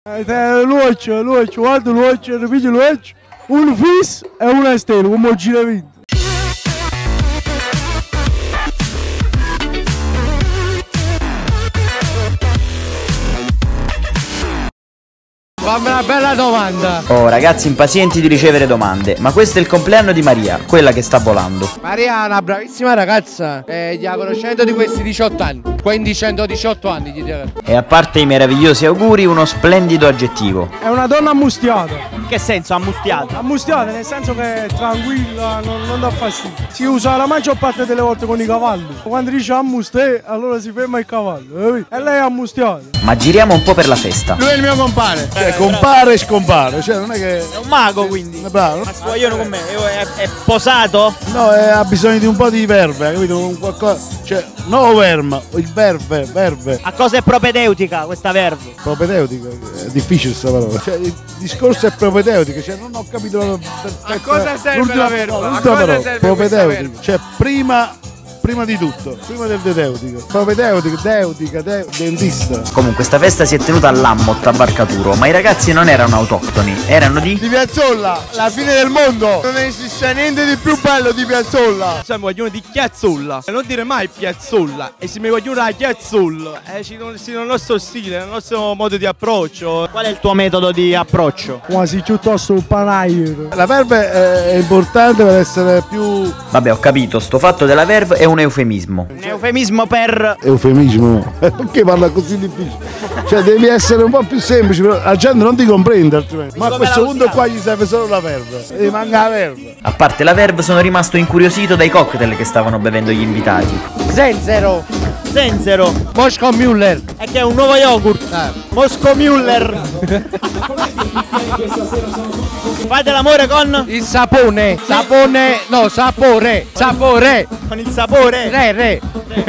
Luce, guarda luce, ripigi luce. Un fisso e una stella, come gira vinto. Fammi una bella domanda. Oh ragazzi impazienti di ricevere domande, ma questo è il compleanno di Maria, quella che sta volando. Maria è una bravissima ragazza, gli ha conosciuto di questi 18 anni, quindi 118 anni gli direi. E a parte i meravigliosi auguri, uno splendido aggettivo. È una donna ammustiata. In che senso ammustiata? Ammustiata nel senso che è tranquilla, non dà fastidio. Si usa la maggior parte delle volte con i cavalli. Quando dice ammuste, allora si ferma il cavallo, e lei è ammustiata. Ma giriamo un po' per la festa. Lui è il mio compare. Compare e scompare, cioè non è che... È un mago quindi. Bravo. Ma scoglione con me, è posato? No, ha bisogno di un po' di verve, capito? Un qualcosa, cioè, no verma, il verve. A cosa è propedeutica questa verve? Propedeutico, è difficile questa parola. Cioè, il discorso è propedeutico, cioè non ho capito A cosa serve la verve? A cosa serve propedeutico, cioè prima di tutto, prima del dedeutico. Propedeutico, dentista. Comunque sta festa si è tenuta all'Ammot a Barcaturo, ma i ragazzi non erano autoctoni, erano di Piazzolla, la fine del mondo. Non esiste niente di più bello di Piazzolla. Siamo qualcuno di Chiazzolla, non dire mai Piazzolla, e se mi vogliono a Chiazzolla, il nostro stile, il nostro modo di approccio. Qual è il tuo metodo di approccio? Quasi piuttosto un panaio. La verve è importante per essere più... Vabbè ho capito, sto fatto della verve è un eufemismo. Un eufemismo per... Eufemismo, perché parla così difficile? Cioè devi essere un po' più semplice, però la gente non ti comprende altrimenti. Ma a questo punto qua gli serve solo la verve, gli manca la verve. A parte la verve sono rimasto incuriosito dai cocktail che stavano bevendo gli invitati. Zenzero. Moscow Müller. E che è un nuovo yogurt. Moscow Müller. Fate l'amore con? Il sapone. Sapore. Con il sapore. Re.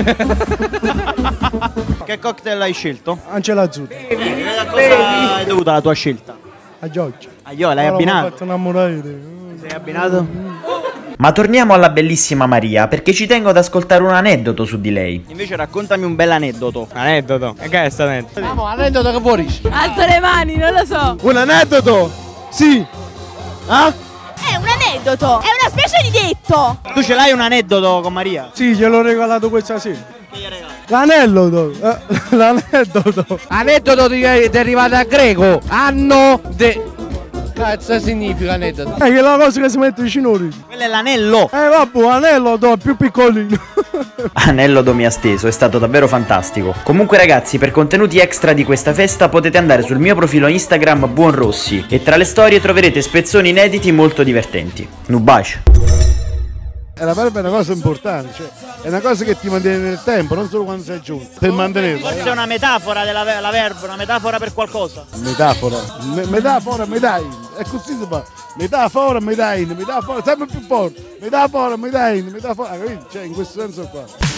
Che cocktail hai scelto? Angela Azzurra. A cosa è dovuta la tua scelta? A Giorgio. Io l'hai abbinato? Mi ha fatto innamorare. Sei abbinato? Ma torniamo alla bellissima Maria, perché ci tengo ad ascoltare un aneddoto su di lei. Invece raccontami un bel aneddoto. Aneddoto? E che è sto aneddoto? Vamo, aneddoto che fuori. Alzo le mani, non lo so. Un aneddoto? Sì. Ah? È un aneddoto, è una specie di detto. Tu ce l'hai un aneddoto con Maria? Sì, gliel'ho regalato questa sera. Che gli regali? L'aneddoto. Aneddoto deriva da greco. Anno de... Cazzo significa aneddoto? È che la cosa che si mette vicino all'orecchio. Quello è l'anello. Vabbè, anello più piccolino. Anello mi ha steso, è stato davvero fantastico. Comunque ragazzi, per contenuti extra di questa festa potete andare sul mio profilo Instagram Buonrossi e tra le storie troverete spezzoni inediti molto divertenti. Nubash. E la verve è una cosa importante, cioè è una cosa che ti mantiene nel tempo, non solo quando sei giunto, per mantenerla. Forse è una metafora della verve, una metafora per qualcosa. Metafora, medain, è così si fa. Metafora, medain, metafora, sempre più forte. Metafora, medain, metafora, capito? Cioè in questo senso qua.